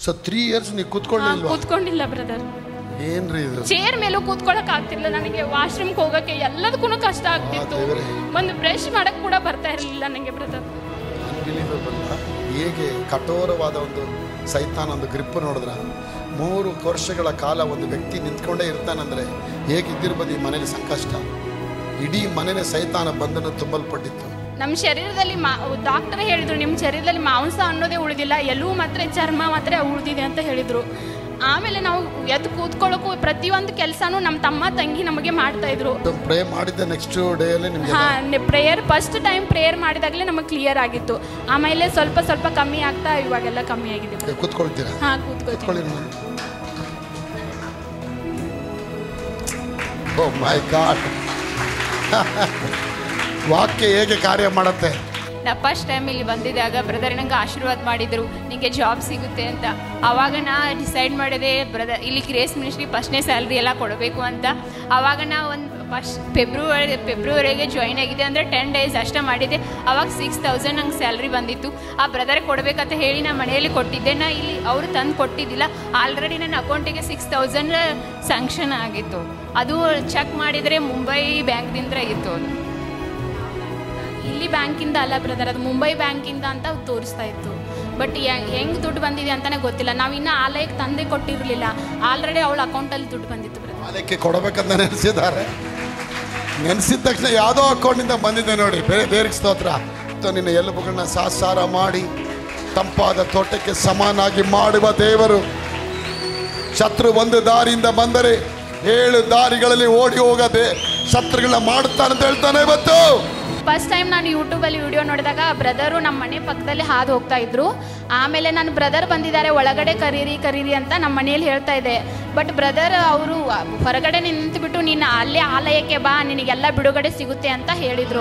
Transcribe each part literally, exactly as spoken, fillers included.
So three years ನೀವು ಕೂತ್ಕೊಂಡಿಲ್ವಾ? ಕೂತ್ಕೊಂಡಿಲ್ಲ brother. ಏನ್ರಿ ಇದು? ಚೇರ್ ಮೇಲೂ ಕೂತ್ಕೊಳಕ್ ಆಗ್ತಿರ್ಲಿಲ್ಲ ನನಗೆ. ವಾಶ್ರೂಮ್ಗೆ ಹೋಗಕ್ಕೆ ಎಲ್ಲದಕ್ಕೂ ಕಷ್ಟ ಆಗ್ತಿತ್ತು. ಒಂದು ಬ್ರಷ್ ಮಾಡಕ್ ಕೂಡ ಬರ್ತಾ ಇರಲಿಲ್ಲ ನನಗೆ ಬ್ರದರ್. ಅನ್ಬಿಲೀವಬಲ್. ಹೇಗೆ ಕಠೋರವಾದ ಒಂದು ಸೈತಾನ ಒಂದು ಗ್ರಿಪ್ ನೋಡಿದ್ರ. ಮೂರು ವರ್ಷಗಳ ಕಾಲ ಒಂದು ವ್ಯಕ್ತಿ ನಿಂತ್ಕೊಂಡೇ ಇರ್ತಾನಂದ್ರೆ ಹೇಗಿದ್ದಿರ್ಬೋದು ಈ ಮನೇಲಿ ಸಂಕಷ್ಟ. ಇಡೀ ಮನೆಯ ಸೈತಾನ ಬಂಧನ ತುಂಬಲ್ಪಟ್ಟಿತ್ತು. ನಮ್ಮ ಶರೀರದಲ್ಲಿ ಮಾ ಡಾಕ್ಟರ್ ಹೇಳಿದ್ರು ನಿಮ್ಮ ಶರೀರದಲ್ಲಿ ಮಾಂಸ ಅನ್ನೋದೇ ಉಳಿದಿಲ್ಲ, ಎಲುವು ಮಾತ್ರ ಚರ್ಮ ಮಾತ್ರ ಉಳಿದಿದೆ ಅಂತ ಹೇಳಿದ್ರು. ಆಮೇಲೆ ನಾವು ಎದ್ದು ಕೂತ್ಕೊಳ್ಳೋಕ್ಕೂ ಪ್ರತಿಯೊಂದು ಕೆಲಸನೂ ನಮ್ಮ ತಮ್ಮ ತಂಗಿ ನಮಗೆ ಮಾಡ್ತಾ ಇದ್ರು. ಪ್ರೇ ಮಾಡಿದ್ದ ನೆಕ್ಸ್ಟ್ ಡೇ ಅಲ್ಲಿ ನಿಮಗೆ ಹಾಂ ಪ್ರೇಯರ್ ಫಸ್ಟ್ ಟೈಮ್ ಪ್ರೇಯರ್ ಮಾಡಿದಾಗಲೇ ನಮಗೆ ಕ್ಲಿಯರ್ ಆಗಿತ್ತು. ಆಮೇಲೆ ಸ್ವಲ್ಪ ಸ್ವಲ್ಪ ಕಮ್ಮಿ ಆಗ್ತಾ ಇವಾಗೆಲ್ಲ ಕಮ್ಮಿ ಆಗಿದೆ. ಕೂತ್ಕೊಳ್ತೀರಾ? ಹಾಂ ಕೂತ್ಕೊಳ್ಳಿ. Oh my god. ವಾಕ್ಯ ಹೇಗೆ ಕಾರ್ಯ ಮಾಡುತ್ತೆ. ನಾ ಫಸ್ಟ್ ಟೈಮ್ ಇಲ್ಲಿ ಬಂದಿದ್ದಾಗ ಬ್ರದರ್ ನಂಗೆ ಆಶೀರ್ವಾದ ಮಾಡಿದರು, ನಿಮಗೆ ಜಾಬ್ ಸಿಗುತ್ತೆ ಅಂತ. ಆವಾಗ ನಾ ಡಿಸೈಡ್ ಮಾಡಿದೆ ಬ್ರದರ್ ಇಲ್ಲಿ ಗ್ರೇಸ್ ಮಿನಿಸ್ಟ್ರಿ ಫಸ್ಟ್ನೇ ಸ್ಯಾಲ್ರಿ ಎಲ್ಲ ಕೊಡಬೇಕು ಅಂತ. ಆವಾಗ ನಾ ಒಂದು ಫಸ್ಟ್ ಫೆಬ್ರವರಿ ಫೆಬ್ರವರಿಗೆ ಜಾಯ್ನ್ ಆಗಿದೆ, ಅಂದರೆ ಟೆನ್ ಡೇಸ್ ಅಷ್ಟೇ ಮಾಡಿದೆ. ಆವಾಗ ಸಿಕ್ಸ್ ತೌಸಂಡ್ ನಂಗೆ ಸ್ಯಾಲ್ರಿ ಬಂದಿತ್ತು. ಆ ಬ್ರದರ್ ಕೊಡಬೇಕಂತ ಹೇಳಿ ನಾನು ಮನೆಯಲ್ಲಿ ಕೊಟ್ಟಿದ್ದೆ. ನಾ ಇಲ್ಲಿ ಅವರು ತಂದು ಕೊಟ್ಟಿದ್ದಿಲ್ಲ. ಆಲ್ರೆಡಿ ನನ್ನ ಅಕೌಂಟಿಗೆ ಸಿಕ್ಸ್ ತೌಸಂಡ್ ಸ್ಯಾಂಕ್ಷನ್ ಆಗಿತ್ತು. ಅದು ಚೆಕ್ ಮಾಡಿದರೆ ಮುಂಬೈ ಬ್ಯಾಂಕ್ದಿಂದ ಇತ್ತು. ಅದು ಇಲ್ಲಿ ಬ್ಯಾಂಕಿಂದ ಅಲ್ಲ ಬ್ರದರ್, ಅದು ಮುಂಬೈ ಬ್ಯಾಂಕಿಂದ ಅಂತ ತೋರಿಸ್ತಾ ಇತ್ತು. ಬಟ್ ಹೆಂಗೆ ದುಡ್ಡು ಬಂದಿದೆ ಅಂತಲೇ ಗೊತ್ತಿಲ್ಲ. ನಾವು ಇನ್ನೂ ಆಲಯಕ್ಕೆ ತಂದೆ ಕೊಟ್ಟಿರಲಿಲ್ಲ, ಆಲ್ರೆಡಿ ಅವಳ ಅಕೌಂಟಲ್ಲಿ ದುಡ್ಡು ಬಂದಿತ್ತು ಬ್ರದರ್. ಆಲಯಕ್ಕೆ ಕೊಡಬೇಕಂತ ನೆನೆಸಿದ್ದಾರೆ. ನೆನೆಸಿದ ತಕ್ಷಣ ಯಾವುದೋ ಅಕೌಂಟಿಂದ ಬಂದಿದೆ ನೋಡಿ. ಬೇರೆ ಬೇರೆ ಸ್ತೋತ್ರ. ನಿನ್ನ ಎಲುಬುಗಳನ್ನ ಸಾಸಾರ ಮಾಡಿ ತಂಪಾದ ತೋಟಕ್ಕೆ ಸಮಾನಾಗಿ ಮಾಡುವ ದೇವರು. ಶತ್ರು ಒಂದು ದಾರಿಯಿಂದ ಬಂದರೆ ಏಳು ದಾರಿಗಳಲ್ಲಿ ಓಡಿ ಹೋಗದೆ ಶತ್ರುಗಳನ್ನ ಮಾಡ್ತಾನಂತ ಹೇಳ್ತಾನೆ ಇವತ್ತು. ಫಸ್ಟ್ ಟೈಮ್ ನಾನು ಯೂಟ್ಯೂಬಲ್ಲಿ ವಿಡಿಯೋ ನೋಡಿದಾಗ ಬ್ರದರು ನಮ್ಮ ಮನೆ ಪಕ್ಕದಲ್ಲಿ ಹಾದು ಹೋಗ್ತಾ ಇದ್ರು. ಆಮೇಲೆ ನನ್ನ ಬ್ರದರ್ ಬಂದಿದ್ದಾರೆ ಒಳಗಡೆ ಕರೀರಿ ಕರೀರಿ ಅಂತ ನಮ್ಮ ಮನೆಯಲ್ಲಿ ಹೇಳ್ತಾ ಇದ್ದೆ. ಬಟ್ ಬ್ರದರ್ ಅವರು ಹೊರಗಡೆ ನಿಂತುಬಿಟ್ಟು ನೀನು ಅಲ್ಲೇ ಆಲಯಕ್ಕೆ ಬಾ, ನಿನಗೆಲ್ಲ ಬಿಡುಗಡೆ ಸಿಗುತ್ತೆ ಅಂತ ಹೇಳಿದರು.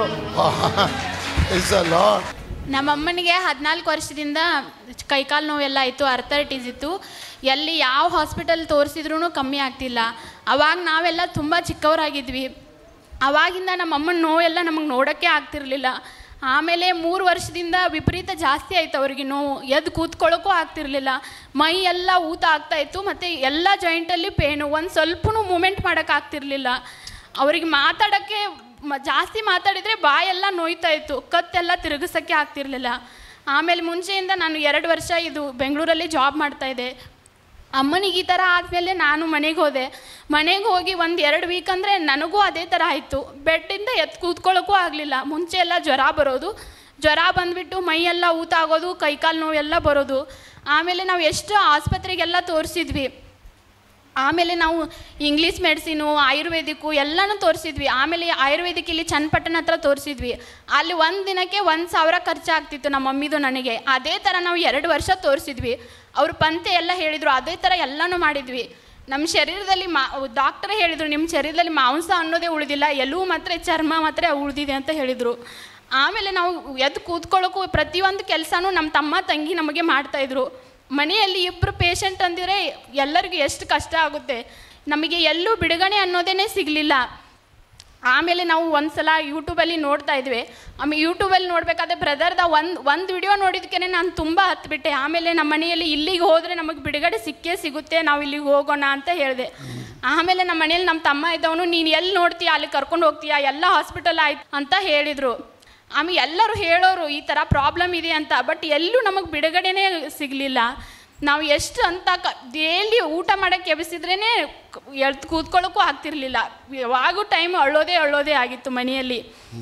ನಮ್ಮಮ್ಮನಿಗೆ ಹದಿನಾಲ್ಕು ವರ್ಷದಿಂದ ಕೈಕಾಲು ನೋವೆಲ್ಲ ಆಯಿತು, ಅರ್ಥೈಟಿಸ್ ಇತ್ತು. ಎಲ್ಲಿ ಯಾವ ಹಾಸ್ಪಿಟಲ್ ತೋರಿಸಿದ್ರೂ ಕಮ್ಮಿ ಆಗ್ತಿಲ್ಲ. ಅವಾಗ ನಾವೆಲ್ಲ ತುಂಬ ಚಿಕ್ಕವರಾಗಿದ್ವಿ. ಅವಾಗಿಂದ ನಮ್ಮಮ್ಮನ ನೋವೆಲ್ಲ ನಮಗೆ ನೋಡೋಕ್ಕೆ ಆಗ್ತಿರ್ಲಿಲ್ಲ. ಆಮೇಲೆ ಮೂರು ವರ್ಷದಿಂದ ವಿಪರೀತ ಜಾಸ್ತಿ ಆಯಿತು ಅವ್ರಿಗೆ ನೋವು. ಎದ್ದು ಕೂತ್ಕೊಳ್ಳೋಕ್ಕೂ ಆಗ್ತಿರ್ಲಿಲ್ಲ. ಮೈ ಎಲ್ಲ ಊತ ಆಗ್ತಾಯಿತ್ತು ಮತ್ತು ಎಲ್ಲ ಜಾಯಿಂಟಲ್ಲಿ ಪೇನು. ಒಂದು ಸ್ವಲ್ಪನೂ ಮೂಮೆಂಟ್ ಮಾಡೋಕ್ಕಾಗ್ತಿರ್ಲಿಲ್ಲ. ಅವ್ರಿಗೆ ಮಾತಾಡೋಕ್ಕೆ ಜಾಸ್ತಿ ಮಾತಾಡಿದರೆ ಬಾಯೆಲ್ಲ ನೋಯ್ತಾಯಿತ್ತು, ಕತ್ತೆಲ್ಲ ತಿರುಗಿಸೋಕ್ಕೆ ಆಗ್ತಿರ್ಲಿಲ್ಲ. ಆಮೇಲೆ ಮುಂಚೆಯಿಂದ ನಾನು ಎರಡು ವರ್ಷ ಇದು ಬೆಂಗಳೂರಲ್ಲಿ ಜಾಬ್ ಮಾಡ್ತಾಯಿದ್ದೆ. ಅಮ್ಮನಿಗೆ ಈ ಥರ ಆದಮೇಲೆ ನಾನು ಮನೆಗೆ ಹೋದೆ. ಮನೆಗೆ ಹೋಗಿ ಒಂದು ಎರಡು ವೀಕ್ ಅಂದರೆ ನನಗೂ ಅದೇ ಥರ ಆಯಿತು. ಬೆಡ್ಡಿಂದ ಎತ್ತು ಕೂತ್ಕೊಳ್ಳೋಕ್ಕೂ ಆಗಲಿಲ್ಲ. ಮುಂಚೆ ಎಲ್ಲ ಜ್ವರ ಬರೋದು, ಜ್ವರ ಬಂದುಬಿಟ್ಟು ಮೈಯೆಲ್ಲ ಊತ ಆಗೋದು, ಕೈಕಾಲು ನೋವೆಲ್ಲ ಬರೋದು. ಆಮೇಲೆ ನಾವು ಎಷ್ಟು ಆಸ್ಪತ್ರೆಗೆಲ್ಲ ತೋರಿಸಿದ್ವಿ. ಆಮೇಲೆ ನಾವು ಇಂಗ್ಲೀಷ್ ಮೆಡಿಸಿನು, ಆಯುರ್ವೇದಿಕ್ಕು ಎಲ್ಲನೂ ತೋರಿಸಿದ್ವಿ. ಆಮೇಲೆ ಆಯುರ್ವೇದಿಕ್ ಇಲ್ಲಿ ಚನ್ನಪಟ್ಟಣ ಹತ್ರ ತೋರಿಸಿದ್ವಿ. ಅಲ್ಲಿ ಒಂದು ದಿನಕ್ಕೆ ಒಂದು ಸಾವಿರ ಖರ್ಚಾಗ್ತಿತ್ತು ನಮ್ಮ ಮಮ್ಮಿದು ನನಗೆ. ಅದೇ ಥರ ನಾವು ಎರಡು ವರ್ಷ ತೋರಿಸಿದ್ವಿ. ಅವರು ಪಂತೆ ಎಲ್ಲ ಹೇಳಿದರು, ಅದೇ ಥರ ಎಲ್ಲನೂ ಮಾಡಿದ್ವಿ. ನಮ್ಮ ಶರೀರದಲ್ಲಿ ಮಾ ಡಾಕ್ಟರ್ ಹೇಳಿದರು ನಿಮ್ಮ ಶರೀರದಲ್ಲಿ ಮಾಂಸ ಅನ್ನೋದೇ ಉಳಿದಿಲ್ಲ, ಎಲುವು ಮಾತ್ರ ಚರ್ಮ ಮಾತ್ರ ಉಳಿದಿದೆ ಅಂತ ಹೇಳಿದರು. ಆಮೇಲೆ ನಾವು ಎದ್ದು ಕೂತ್ಕೊಳ್ಳೋಕ್ಕೂ ಪ್ರತಿಯೊಂದು ಕೆಲಸನೂ ನಮ್ಮ ತಮ್ಮ ತಂಗಿ ನಮಗೆ ಮಾಡ್ತಾಯಿದ್ರು. ಮನೆಯಲ್ಲಿ ಇಬ್ಬರು ಪೇಷಂಟ್ ಅಂದಿದ್ರೆ ಎಲ್ಲರಿಗೂ ಎಷ್ಟು ಕಷ್ಟ ಆಗುತ್ತೆ. ನಮಗೆ ಎಲ್ಲೂ ಬಿಡುಗಡೆ ಅನ್ನೋದೇ ಸಿಗಲಿಲ್ಲ. ಆಮೇಲೆ ನಾವು ಒಂದು ಸಲ ಯೂಟ್ಯೂಬಲ್ಲಿ ನೋಡ್ತಾ ಇದ್ವಿ. ಆಮೇಲೆ ಯೂಟ್ಯೂಬಲ್ಲಿ ನೋಡಬೇಕಾದ್ರೆ ಬ್ರದರ್ದ ಒಂದು ಒಂದು ವಿಡಿಯೋ ನೋಡಿದಕ್ಕೆ ನಾನು ತುಂಬ ಹತ್ಬಿಟ್ಟೆ. ಆಮೇಲೆ ನಮ್ಮ ಮನೆಯಲ್ಲಿ ಇಲ್ಲಿಗೆ ಹೋದರೆ ನಮಗೆ ಬಿಡುಗಡೆ ಸಿಕ್ಕೇ ಸಿಗುತ್ತೆ, ನಾವು ಇಲ್ಲಿಗೆ ಹೋಗೋಣ ಅಂತ ಹೇಳಿದೆ. ಆಮೇಲೆ ನಮ್ಮ ಮನೇಲಿ ನಮ್ಮ ತಮ್ಮ ಇದ್ದವನು ನೀನು ಎಲ್ಲಿ ನೋಡ್ತೀಯ ಅಲ್ಲಿ ಕರ್ಕೊಂಡು ಹೋಗ್ತೀಯಾ, ಎಲ್ಲ ಹಾಸ್ಪಿಟಲ್ ಆಯ್ತು ಅಂತ ಹೇಳಿದರು. ಆಮೇಲೆ ಎಲ್ಲರೂ ಹೇಳೋರು ಈ ಥರ ಪ್ರಾಬ್ಲಮ್ ಇದೆ ಅಂತ. ಬಟ್ ಎಲ್ಲೂ ನಮಗೆ ಬಿಡುಗಡೆನೇ ಸಿಗಲಿಲ್ಲ. ನಾವು ಎಷ್ಟು ಅಂತ ಕ ಡೈಲಿ ಊಟ ಮಾಡೋಕ್ಕೆ ಎಬ್ಸಿದ್ರೇ ಎಳ್ದು ಕೂತ್ಕೊಳ್ಳೋಕ್ಕೂ ಆಗ್ತಿರ್ಲಿಲ್ಲ. ಯಾವಾಗೂ ಟೈಮ್ ಅಳ್ಳೋದೇ ಅಳ್ಳೋದೇ ಆಗಿತ್ತು ಮನೆಯಲ್ಲಿ.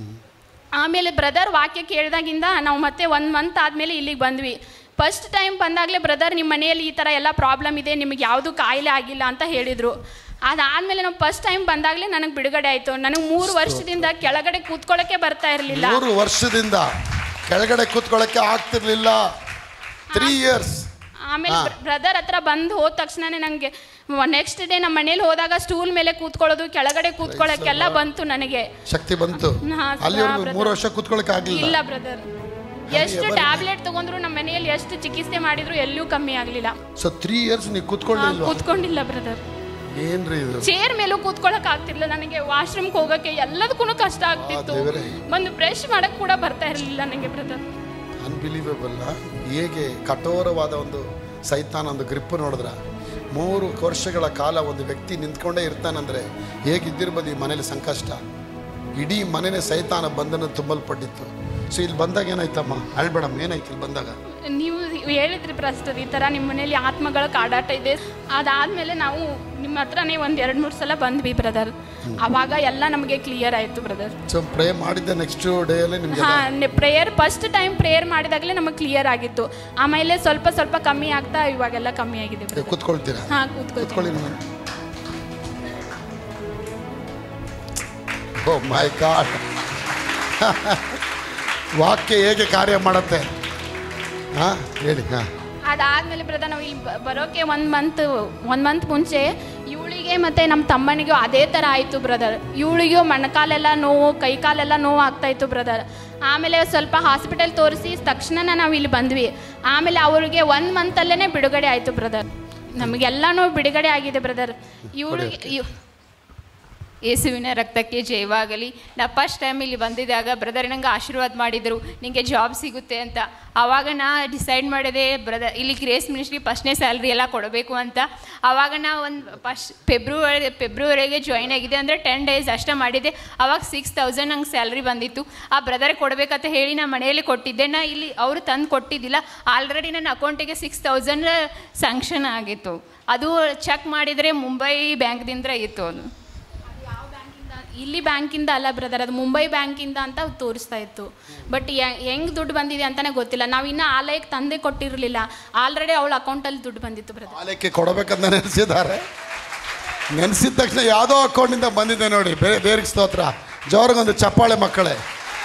ಆಮೇಲೆ ಬ್ರದರ್ ವಾಕ್ಯ ಕೇಳಿದಾಗಿಂದ ನಾವು ಮತ್ತೆ ಒಂದು ಮಂತ್ ಆದಮೇಲೆ ಇಲ್ಲಿಗೆ ಬಂದ್ವಿ. ಫಸ್ಟ್ ಟೈಮ್ ಬಂದಾಗಲೇ ಬ್ರದರ್ ನಿಮ್ಮ ಮನೆಯಲ್ಲಿ ಈ ಥರ ಎಲ್ಲ ಪ್ರಾಬ್ಲಮ್ ಇದೆ, ನಿಮಗೆ ಯಾವುದೂ ಕಾಯಿಲೆ ಆಗಿಲ್ಲ ಅಂತ ಹೇಳಿದರು. ಅದಾದಮೇಲೆ ನಾವು ಫಸ್ಟ್ ಟೈಮ್ ಬಂದಾಗಲೇ ನನಗೆ ಬಿಡುಗಡೆ ಆಯಿತು. ನನಗೆ ಮೂರು ವರ್ಷದಿಂದ ಕೆಳಗಡೆ ಕೂತ್ಕೊಳ್ಳೋಕ್ಕೆ ಬರ್ತಾ ಇರಲಿಲ್ಲ. ಮೂರು ವರ್ಷದಿಂದ ಕೆಳಗಡೆ ಕೂತ್ಕೊಳ್ಳೋಕ್ಕೆ ಆಗ್ತಿರ್ಲಿಲ್ಲ. Three years. ಆಮೇಲೆ ಬ್ರದರ್ ಹತ್ರ ಬಂದು ಹೋದ ತಕ್ಷಣನೇ ನನಗೆ ನೆಕ್ಸ್ಟ್ ಡೇ ನಮ್ಮ ಮನೇಲಿ ಹೋದಾಗ ಸ್ಟೂಲ್ ಮೇಲೆ ಕೂತ್ಕೊಳ್ಳೋದು, ಕೆಳಗಡೆ ಕೂತ್ಕೊಳ್ಳೋಕ್ಕೆಲ್ಲ ಬಂತು, ನನಗೆ ಶಕ್ತಿ ಬಂತು. ಮೂರು ವರ್ಷ ಕೂತ್ಕೊಳ್ಳೋಕೆ ಆಗಲಿಲ್ಲ. ಇಲ್ಲ ಬ್ರದರ್, ಎಷ್ಟು ಟ್ಯಾಬ್ಲೆಟ್ ತಗೊಂಡ್ರು ನಮ್ಮ ಮನೆಯಲ್ಲಿ ಎಷ್ಟು ಚಿಕಿತ್ಸೆ ಮಾಡಿದ್ರು ಎಲ್ಲೂ ಕಮ್ಮಿ ಆಗಲಿಲ್ಲ. ಸೊ ತ್ರೀ ಇಯರ್ಸ್ ನೀವು ಕೂತ್ಕೊಂಡಿಲ್ಲ? ಕೂತ್ಕೊಂಡಿಲ್ಲ ಬ್ರದರ್. ಏನ್ರಿ ಇದು? ಚೇರ್ ಮೇಲೂ ಕೂತ್ಕೊಳ್ಳೋಕೆ ಆಗ್ತಿರ್ಲಿಲ್ಲ ನನಗೆ. ವಾಶ್ರೂಮ್ಗೆ ಹೋಗೋಕ್ಕೆ ಎಲ್ಲದಕ್ಕೂ ಕಷ್ಟ ಆಗ್ತಿತ್ತು. ಒಂದು ಬ್ರಷ್ ಮಾಡಕ್ಕೆ ಕೂಡ ಬರ್ತಾ ಇರಲಿಲ್ಲ ನನಗೆ ಬ್ರದರ್. ಅನ್ಬಿಲೀವಬಲ್. ಹೇಗೆ ಕಠೋರವಾದ ಒಂದು ಸೈತಾನ ಒಂದು ಗ್ರಿಪ್ಪು ನೋಡಿದ್ರ ಮೂರು ವರ್ಷಗಳ ಕಾಲ ಒಂದು ವ್ಯಕ್ತಿ ನಿಂತ್ಕೊಂಡೇ ಇರ್ತಾನಂದರೆ ಹೇಗಿದ್ದಿರ್ಬೋದು ಈ ಮನೇಲಿ ಸಂಕಷ್ಟ. ಇಡೀ ಮನೆಯೇ ಸೈತಾನ ಬಂಧನ ತುಂಬಲ್ಪಟ್ಟಿತ್ತು. ಸೊ ಇಲ್ಲಿ ಬಂದಾಗ ಏನಾಯ್ತಮ್ಮ? ಅಳ್ಬೇಡಮ್ಮ, ಏನಾಯ್ತು ಇಲ್ಲಿ ಬಂದಾಗ? ನೀವು ಹೇಳಿದ್ರಿ ಪ್ರಸ್ತುತ ಈ ಥರ ನಿಮ್ಮ ಮನೇಲಿ ಆತ್ಮಗಳ ಕಾಡಾಟ ಇದೆ. ಅದಾದಮೇಲೆ ನಾವು ನಿಮ್ಮ ಹತ್ರನೇ ಒಂದು ಎರಡು ಮೂರು ಸಲ ಬಂದ್ವಿ ಬ್ರದರ್. ಆವಾಗ ಎಲ್ಲ ನಮಗೆ ಕ್ಲಿಯರ್ ಆಯಿತು ಬ್ರದರ್. ಸೊ ಪ್ರೇ ಮಾಡಿದ್ದೆ ನೆಕ್ಸ್ಟ್ ಡೇಯಲ್ಲಿ ನಿಮಗೆ? ಹಾಂ, ಪ್ರೇಯರ್ ಫಸ್ಟ್ ಟೈಮ್ ಪ್ರೇಯರ್ ಮಾಡಿದಾಗಲೇ ನಮಗೆ ಕ್ಲಿಯರ್ ಆಗಿತ್ತು. ಆಮೇಲೆ ಸ್ವಲ್ಪ ಸ್ವಲ್ಪ ಕಮ್ಮಿ ಆಗ್ತಾ ಇವಾಗೆಲ್ಲ ಕಮ್ಮಿ ಆಗಿದೆ. ಕೂತ್ಕೊಳ್ತೀರಾ? ಹಾಂ, ಕೂತ್ಕೊಳ್ಳಿ. ಓ ಮೈ ಗಾಡ್, ವಾಕ್ಯ ಹೇಗೆ ಕಾರ್ಯ ಮಾಡುತ್ತೆ ಹಾಂ ಹೇಳಿ. ಹಾಂ, ಅದಾದಮೇಲೆ ಬ್ರದರ್ ನಾವು ಇಲ್ಲಿ ಬರೋಕ್ಕೆ ಒಂದು ಮಂತ್ ಒಂದು ಮಂತ್ ಮುಂಚೆ ಇವಳಿಗೆ ಮತ್ತು ನಮ್ಮ ತಮ್ಮನಿಗೂ ಅದೇ ಥರ ಆಯಿತು ಬ್ರದರ್. ಇವಳಿಗೂ ಮೊಣಕಾಲೆಲ್ಲ ನೋವು, ಕೈ ಕಾಲೆಲ್ಲ ನೋವು ಆಗ್ತಾಯಿತ್ತು ಬ್ರದರ್. ಆಮೇಲೆ ಸ್ವಲ್ಪ ಹಾಸ್ಪಿಟಲ್ ತೋರಿಸಿ ತಕ್ಷಣ ನಾವು ಇಲ್ಲಿ ಬಂದ್ವಿ. ಆಮೇಲೆ ಅವ್ರಿಗೆ ಒಂದು ಮಂತಲ್ಲೇ ಬಿಡುಗಡೆ ಆಯಿತು ಬ್ರದರ್. ನಮಗೆಲ್ಲನೂ ಬಿಡುಗಡೆ ಆಗಿದೆ ಬ್ರದರ್. ಇವಳಿಗೆ ಯೇಸುವಿನ ರಕ್ತಕ್ಕೆ ಜಯವಾಗಲಿ. ನಾ ಫಸ್ಟ್ ಟೈಮ್ ಇಲ್ಲಿ ಬಂದಿದ್ದಾಗ ಬ್ರದರ್ ನಂಗೆ ಆಶೀರ್ವಾದ ಮಾಡಿದರು, ನಿಮಗೆ ಜಾಬ್ ಸಿಗುತ್ತೆ ಅಂತ. ಆವಾಗ ನಾ ಡಿಸೈಡ್ ಮಾಡಿದೆ ಬ್ರದರ್ ಇಲ್ಲಿ ಗ್ರೇಸ್ ಮಿನಿಸ್ಟ್ರಿ ಫಸ್ಟ್ನೇ ಸ್ಯಾಲ್ರಿ ಎಲ್ಲ ಕೊಡಬೇಕು ಅಂತ. ಆವಾಗ ನಾ ಒಂದು ಫಸ್ಟ್ ಫೆಬ್ರವರಿ ಫೆಬ್ರವರಿಗೆ ಜಾಯ್ನ್ ಆಗಿದೆ, ಅಂದರೆ ಟೆನ್ ಡೇಸ್ ಅಷ್ಟೇ ಮಾಡಿದ್ದೆ. ಆವಾಗ ಸಿಕ್ಸ್ ತೌಸಂಡ್ ನಂಗೆ ಸ್ಯಾಲ್ರಿ ಬಂದಿತ್ತು. ಆ ಬ್ರದರ್ ಕೊಡಬೇಕಂತ ಹೇಳಿ ನಾ ಮನೆಯಲ್ಲಿ ಕೊಟ್ಟಿದ್ದೆ. ನಾ ಇಲ್ಲಿ ಅವರು ತಂದು ಕೊಟ್ಟಿದ್ದಿಲ್ಲ. ಆಲ್ರೆಡಿ ನನ್ನ ಅಕೌಂಟಿಗೆ ಸಿಕ್ಸ್ ತೌಸಂಡ್ ಸ್ಯಾಂಕ್ಷನ್ ಆಗಿತ್ತು. ಅದು ಚೆಕ್ ಮಾಡಿದರೆ ಮುಂಬೈ ಬ್ಯಾಂಕ್ದಿಂದ ಇತ್ತು. ಅದು ಇಲ್ಲಿ ಬ್ಯಾಂಕಿಂದ ಅಲ್ಲ ಬ್ರದರ್, ಅದು ಮುಂಬೈ ಬ್ಯಾಂಕಿಂದ ಅಂತ ತೋರಿಸ್ತಾ ಇತ್ತು. ಬಟ್ ಹೆಂಗೆ ದುಡ್ಡು ಬಂದಿದೆ ಅಂತಲೇ ಗೊತ್ತಿಲ್ಲ. ನಾವು ಇನ್ನೂ ಆಲಯಕ್ಕೆ ತಂದೆ ಕೊಟ್ಟಿರಲಿಲ್ಲ. ಆಲ್ರೆಡಿ ಅವಳ ಅಕೌಂಟಲ್ಲಿ ದುಡ್ಡು ಬಂದಿತ್ತು ಬ್ರದರ್. ಆಲಯಕ್ಕೆ ಕೊಡಬೇಕಂತ ನೆನೆಸಿದ್ದಾರೆ. ನೆನೆಸಿದ ತಕ್ಷಣ ಯಾವುದೋ ಅಕೌಂಟಿಂದ ಬಂದಿದೆ ನೋಡಿ. ಬೇರೆ ದೇವ್ರಿಗೆ ಸ್ತೋತ್ರ. ಜೋರಿಗೊಂದು ಚಪ್ಪಾಳೆ ಮಕ್ಕಳೇ.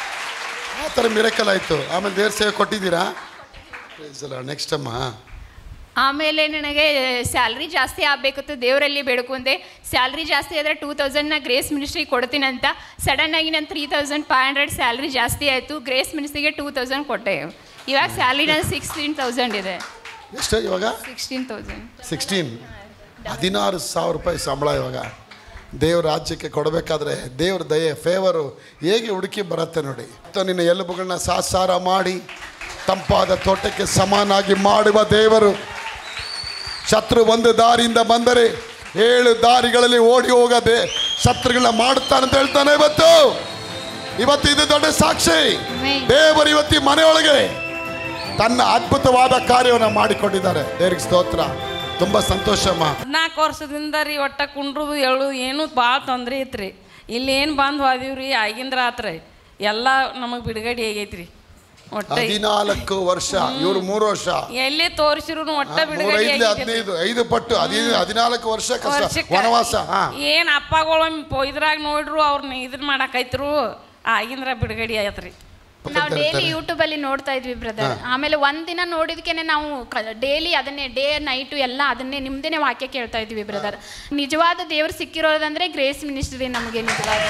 ಆ ಥರ ಮಿರಕಲ್ ಆಯಿತು. ಆಮೇಲೆ ದೇವ್ರ ಸೇವೆ ಕೊಟ್ಟಿದ್ದೀರಾ? ನೆಕ್ಸ್ಟ್ ಅಮ್ಮ. ಆಮೇಲೆ ನನಗೆ ಸ್ಯಾಲ್ರಿ ಜಾಸ್ತಿ ಆಗಬೇಕಿತ್ತು, ದೇವರಲ್ಲಿ ಬೇಡ್ಕೊಂಡೆ. ಸ್ಯಾಲ್ರಿ ಜಾಸ್ತಿ ಆದರೆ ಟೂ ತೌಸಂಡ್ನ ಗ್ರೇಸ್ ಮಿನಿಸ್ಟ್ರಿಗೆ ಕೊಡ್ತೀನಂತ. ಸಡನ್ನಾಗಿ ನಾನು three thousand five hundred salary ಜಾಸ್ತಿ ಆಯಿತು. ಗ್ರೇಸ್ ಮಿನಿಸ್ಟ್ರಿಗೆ ಟೂ ತೌಸಂಡ್ ಕೊಟ್ಟೆ. ಇವಾಗ ಸ್ಯಾಲ್ರಿ ನಾನು ಸಿಕ್ಸ್ಟೀನ್ ತೌಸಂಡ್ ಇದೆ. ಎಷ್ಟು ಇವಾಗ? ಸಿಕ್ಸ್ಟೀನ್ ತೌಸಂಡ್ ಸಿಕ್ಸ್ಟೀನ್ ಹದಿನಾರು ಸಾವಿರ ರೂಪಾಯಿ ಸಂಬಳ ಇವಾಗ. ದೇವ್ರ ರಾಜ್ಯಕ್ಕೆ ಕೊಡಬೇಕಾದ್ರೆ ದೇವ್ರ ದಯೆ ಫೇವರು ಹೇಗೆ ಹುಡುಕಿ ಬರುತ್ತೆ ನೋಡಿ. ನಿನ್ನ ಎಲುಬುಗಳನ್ನ ಸಾಸಾರ ಮಾಡಿ ತಂಪಾದ ತೋಟಕ್ಕೆ ಸಮಾನಾಗಿ ಮಾಡುವ ದೇವರು. ಶತ್ರು ಒಂದು ದಾರಿಯಿಂದ ಬಂದರೆ ಏಳು ದಾರಿಗಳಲ್ಲಿ ಓಡಿ ಹೋಗದೆ ಶತ್ರುಗಳನ್ನ ಮಾಡುತ್ತಾನಂತ ಹೇಳ್ತಾನೆ. ಇವತ್ತು ಇವತ್ತು ಇದು ದೊಡ್ಡ ಸಾಕ್ಷಿ. ದೇವರು ಇವತ್ತಿ ಮನೆಯೊಳಗೆ ತನ್ನ ಅದ್ಭುತವಾದ ಕಾರ್ಯವನ್ನು ಮಾಡಿಕೊಂಡಿದ್ದಾರೆ. ದೇವರಿಗೆ ಸ್ತೋತ್ರ. ತುಂಬಾ ಸಂತೋಷಮ್ಮ. ನಾಲ್ಕು ವರ್ಷದಿಂದ ರೀ ಒಟ್ಟ ಕುಂಡ್ರದು ಎಳು ಏನು ಭಾಳ ತೊಂದರೆ ಐತ್ರಿ. ಇಲ್ಲಿ ಏನು ಬಂದು ಹೋದಿವ್ರಿ ಆಗಿಂದ ರಾತ್ರಿ ಎಲ್ಲ ನಮಗೆ ಬಿಡುಗಡೆ ಆಗೈತ್ರಿ. ಹದಿನಾಲ್ಕು ವರ್ಷ, ಇವ್ರು ಮೂರು ವರ್ಷ. ಎಲ್ಲಿ ತೋರಿಸಿರು ಒಟ್ಟ ಬಿಡುಗಡೆ ಹದಿನೈದು ಐದು ಪಟ್ಟು ಹದಿನಾಲ್ಕು ವರ್ಷ ವನವಾಸ. ಏನ್ ಅಪ್ಪಗಳು ಇದ್ರಾಗ ನೋಡ್ರು ಅವ್ರನ್ನ ಇದನ್ ಮಾಡಾಕೈತ್ರು. ಆಗಿಂದ್ರ ಬಿಡುಗಡೆ ಆಯ್ತ್ರಿ. ನಾವು ಡೈಲಿ ಯೂಟ್ಯೂಬಲ್ಲಿ ನೋಡ್ತಾ ಇದ್ವಿ ಬ್ರದರ್. ಆಮೇಲೆ ಒಂದಿನ ನೋಡಿದ್ಕೇನೆ ನಾವು ಡೈಲಿ ಅದನ್ನೇ ಡೇ ನೈಟು ಎಲ್ಲ ಅದನ್ನೇ ನಿಮ್ದೇನೆ ವಾಕ್ಯ ಕೇಳ್ತಾ ಇದ್ವಿ ಬ್ರದರ್. ನಿಜವಾದ ದೇವ್ರು ಸಿಕ್ಕಿರೋದಂದ್ರೆ ಗ್ರೇಸ್ ಮಿನಿಸ್ಟ್ರಿ ನಮಗೆ ನಿಜವಾದ.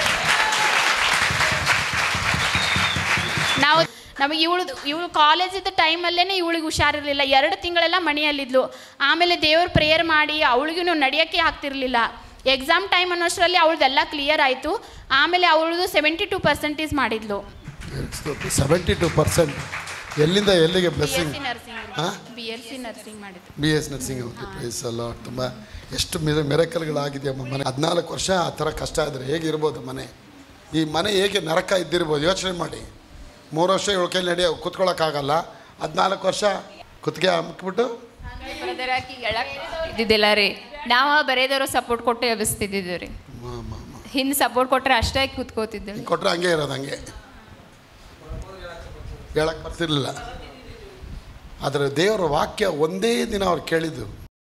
ನಾವು ನಮಗೆ ಇವಳು ಇವಳು ಕಾಲೇಜಿದ್ದ ಟೈಮಲ್ಲೇ ಇವಳಿಗೆ ಹುಷಾರಿರಲಿಲ್ಲ. ಎರಡು ತಿಂಗಳೆಲ್ಲ ಮನೆಯಲ್ಲಿದ್ಲು. ಆಮೇಲೆ ದೇವ್ರು ಪ್ರೇಯರ್ ಮಾಡಿ ಅವಳಿಗೂ ನಡೆಯೋಕ್ಕೆ ಆಗ್ತಿರ್ಲಿಲ್ಲ. ಎಕ್ಸಾಮ್ ಟೈಮ್ ಅನ್ನೋಷ್ಟರಲ್ಲಿ ಅವಳದೆಲ್ಲ ಕ್ಲಿಯರ್ ಆಯಿತು. ಆಮೇಲೆ ಅವಳದು ಸೆವೆಂಟಿ ಟು ಪರ್ಸೆಂಟೇಜ್ ಮಾಡಿದ್ಲು. ಸೆವೆಂಟಿ ಟು ಪರ್ಸೆಂಟ್ ಎಲ್ಲಿಂದ ಎಲ್ಲಿಗೆ blessing? B S C nursing ಮಾಡಿದ್ದು. B S nursing. ಪ್ಲೀಸ್ ಅಲ್ಲ, ತುಂಬ ಎಷ್ಟು ಮಿರ ಮಿರಕಲ್ಗಳಾಗಿದೆ ಅಮ್ಮ. ಮನೆ ಹದಿನಾಲ್ಕು ವರ್ಷ ಆ ಥರ ಕಷ್ಟ ಇದ್ದರೆ ಹೇಗಿರ್ಬೋದು ಮನೆ? ಈ ಮನೆ ಹೇಗೆ ನರಕ ಇದ್ದಿರ್ಬೋದು ಯೋಚನೆ ಮಾಡಿ. ಮೂರು ವರ್ಷ ಇವಳ ಕೈಲಿ ನಡೆಯೋ ಕೂತ್ಕೊಳ್ಳೋಕ್ಕಾಗಲ್ಲ. ಹದಿನಾಲ್ಕು ವರ್ಷ ಕುತ್ತಿಗೆ ಹಾಕ್ಬಿಟ್ಟು ಇದ್ದಿದ್ದಿಲ್ಲ ರೀ. ನಾವು ಬರೆಯೋದವರು ಸಪೋರ್ಟ್ ಕೊಟ್ಟು ಎಬ್ಬಿಸ್ತಿದ್ದಿದ್ದು ರೀ. ಹಿಂದೆ ಸಪೋರ್ಟ್ ಕೊಟ್ಟರೆ ಅಷ್ಟೇ ಕೂತ್ಕೋತಿದ್ದು. ಕೊಟ್ಟರೆ ಹಂಗೆ ಇರೋದು, ಹಂಗೆ ಹೇಳಕ್ಕೆ ಬರ್ತಿರ್ಲಿಲ್ಲ. ಆದರೆ ದೇವರ ವಾಕ್ಯ ಒಂದೇ ದಿನ ಅವ್ರು ಕೇಳಿದ್ದು,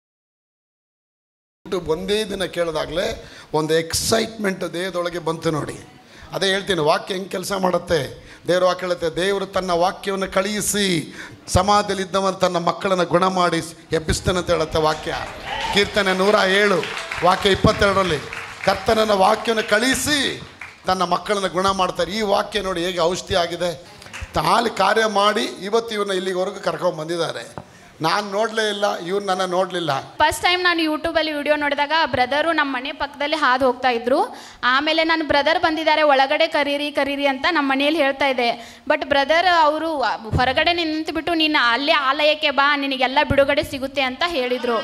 ಒಂದೇ ದಿನ ಕೇಳೋದಾಗಲೇ ಒಂದು ಎಕ್ಸೈಟ್ಮೆಂಟ್ ದೇಹದೊಳಗೆ ಬಂತು ನೋಡಿ. ಅದೇ ಹೇಳ್ತೀನಿ, ವಾಕ್ಯ ಹೆಂಗೆ ಕೆಲಸ ಮಾಡುತ್ತೆ. ದೇವರು ವಾಕ್ಯ ಹೇಳುತ್ತೆ, ದೇವರು ತನ್ನ ವಾಕ್ಯವನ್ನು ಕಳುಹಿಸಿ ಸಮಾಧಿಯಲ್ಲಿದ್ದವನು ತನ್ನ ಮಕ್ಕಳನ್ನು ಗುಣ ಮಾಡಿ ಎಬ್ಬಿಸ್ತಾನಂತ ಹೇಳುತ್ತೆ ವಾಕ್ಯ. ಕೀರ್ತನೆ ನೂರ ಏಳು ವಾಕ್ಯ ಇಪ್ಪತ್ತೆರಡರಲ್ಲಿ ಕರ್ತನನ್ನ ವಾಕ್ಯವನ್ನು ಕಳುಹಿಸಿ ತನ್ನ ಮಕ್ಕಳನ್ನು ಗುಣ ಮಾಡ್ತಾರೆ. ಈ ವಾಕ್ಯ ನೋಡಿ ಹೇಗೆ ಔಷಧಿ ಆಗಿದೆ. ತಾಲಿ ಕಾರ್ಯ ಮಾಡಿ ಇವತ್ತು ಇವನ್ನ ಇಲ್ಲಿವರೆಗೂ ಕರ್ಕೊಂಡು ಬಂದಿದ್ದಾರೆ. ನಾನು ನೋಡಲೇ ಇಲ್ಲ, ಇವ್ರು ನನ್ನ ನೋಡಲಿಲ್ಲ. ಫಸ್ಟ್ ಟೈಮ್ ನಾನು ಯೂಟ್ಯೂಬಲ್ಲಿ ವಿಡಿಯೋ ನೋಡಿದಾಗ ಬ್ರದರು ನಮ್ಮ ಮನೆ ಪಕ್ಕದಲ್ಲಿ ಹಾದು ಹೋಗ್ತಾ ಇದ್ರು. ಆಮೇಲೆ ನನ್ನ ಬ್ರದರ್ ಬಂದಿದ್ದಾರೆ, ಒಳಗಡೆ ಕರೀರಿ ಕರೀರಿ ಅಂತ ನಮ್ಮ ಮನೆಯಲ್ಲಿ ಹೇಳ್ತಾ ಇದೆ. ಬಟ್ ಬ್ರದರ್ ಅವರು ಹೊರಗಡೆ ನಿಂತುಬಿಟ್ಟು ನೀನು ಅಲ್ಲೇ ಆಲಯಕ್ಕೆ ಬಾ, ನಿನಗೆಲ್ಲ ಬಿಡುಗಡೆ ಸಿಗುತ್ತೆ ಅಂತ ಹೇಳಿದರು.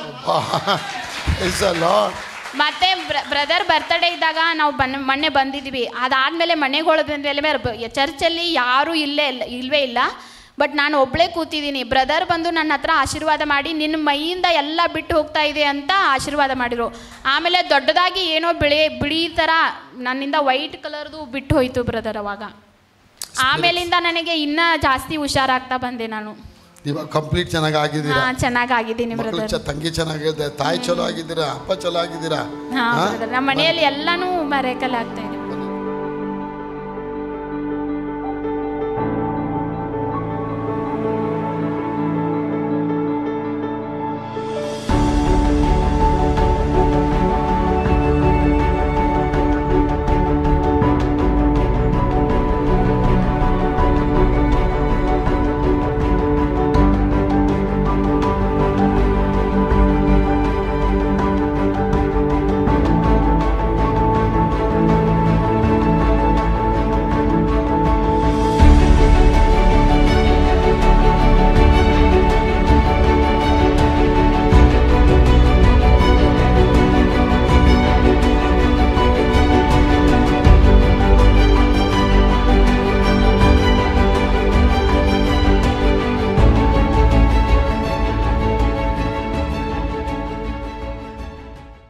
ಮತ್ತೆ ಬ್ರದರ್ ಬರ್ತಡೇ ಇದ್ದಾಗ ನಾವು ಬನ್ ಮೊನ್ನೆ ಬಂದಿದ್ವಿ. ಅದಾದಮೇಲೆ ಮನೆಗೆ ಹೋದ ಚರ್ಚಲ್ಲಿ ಯಾರೂ ಇಲ್ಲೇ ಇಲ್ಲ ಇಲ್ಲವೇ ಇಲ್ಲ. ಬಟ್ ನಾನು ಒಬ್ಬಳೇ ಕೂತಿದ್ದೀನಿ. ಬ್ರದರ್ ಬಂದು ನನ್ನ ಹತ್ರ ಆಶೀರ್ವಾದ ಮಾಡಿ ನಿನ್ನ ಮೈಯಿಂದ ಎಲ್ಲ ಬಿಟ್ಟು ಹೋಗ್ತಾ ಇದೆ ಅಂತ ಆಶೀರ್ವಾದ ಮಾಡಿದರು. ಆಮೇಲೆ ದೊಡ್ಡದಾಗಿ ಏನೋ ಬಿಳಿ ಬಿಳಿ ಥರ ನನ್ನಿಂದ ವೈಟ್ ಕಲರ್ದು ಬಿಟ್ಟು ಹೋಯಿತು ಬ್ರದರ್. ಅವಾಗ ಆಮೇಲಿಂದ ನನಗೆ ಇನ್ನೂ ಜಾಸ್ತಿ ಹುಷಾರಾಗ್ತಾ ಬಂದೆ ನಾನು. ಇವಾಗ ಕಂಪ್ಲೀಟ್ ಚೆನ್ನಾಗಿ ಆಗಿದ್ದೀರಾ? ಚೆನ್ನಾಗಿ ಆಗಿದ್ದೀನಿ ಬ್ರದರ್. ತಂಗಿ ಚೆನ್ನಾಗಿದೆ, ತಾಯಿ ಚಲೋ ಆಗಿದ್ದೀರಾ, ಅಪ್ಪ ಚಲೋ ಆಗಿದ್ದೀರಾ? ನಮ್ಮ ಮನೆಯಲ್ಲಿ ಎಲ್ಲಾನು ಮರೆಕಲ್ ಆಗ್ತಾ ಇದೆ.